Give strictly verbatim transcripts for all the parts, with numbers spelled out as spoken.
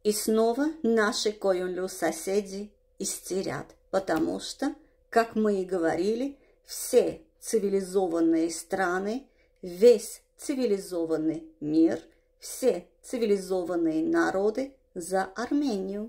И снова наши Коюнлу соседи истерят, потому что, как мы и говорили, все цивилизованные страны, весь цивилизованный мир, все цивилизованные народы за Армению.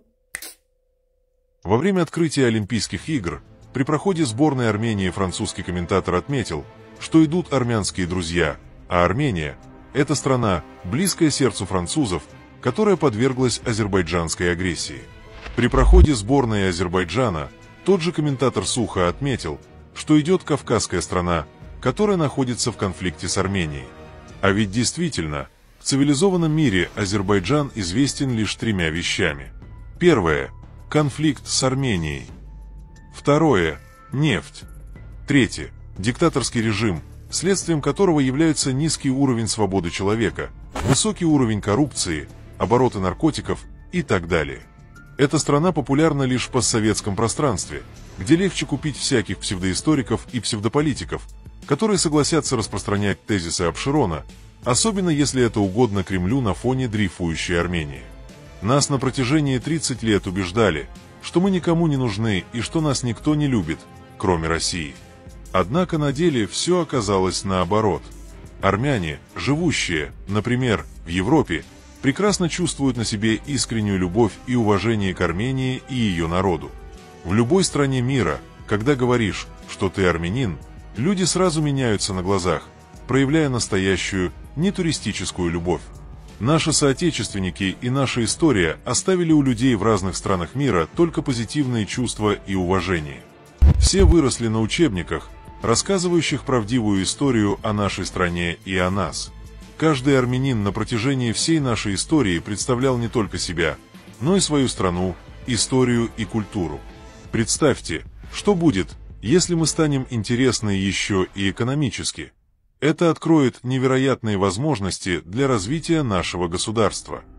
Во время открытия Олимпийских игр при проходе сборной Армении французский комментатор отметил, что идут армянские друзья, а Армения – это страна, близкая сердцу французов, которая подверглась азербайджанской агрессии. При проходе сборной Азербайджана тот же комментатор сухо отметил, что идет кавказская страна, которая находится в конфликте с Арменией. А ведь действительно, в цивилизованном мире Азербайджан известен лишь тремя вещами. Первое – конфликт с Арменией. Второе – нефть. Третье – диктаторский режим, следствием которого является низкий уровень свободы человека, высокий уровень коррупции, обороты наркотиков и так далее. Эта страна популярна лишь в постсоветском пространстве, где легче купить всяких псевдоисториков и псевдополитиков, которые согласятся распространять тезисы Абшерона, особенно если это угодно Кремлю на фоне дрейфующей Армении. Нас на протяжении тридцати лет убеждали, что мы никому не нужны и что нас никто не любит, кроме России. Однако на деле все оказалось наоборот. Армяне, живущие, например, в Европе, прекрасно чувствуют на себе искреннюю любовь и уважение к Армении и ее народу. В любой стране мира, когда говоришь, что ты армянин, люди сразу меняются на глазах, проявляя настоящую, нетуристическую любовь. Наши соотечественники и наша история оставили у людей в разных странах мира только позитивные чувства и уважение. Все выросли на учебниках, рассказывающих правдивую историю о нашей стране и о нас. Каждый армянин на протяжении всей нашей истории представлял не только себя, но и свою страну, историю и культуру. Представьте, что будет, если мы станем интересны еще и экономически. Это откроет невероятные возможности для развития нашего государства.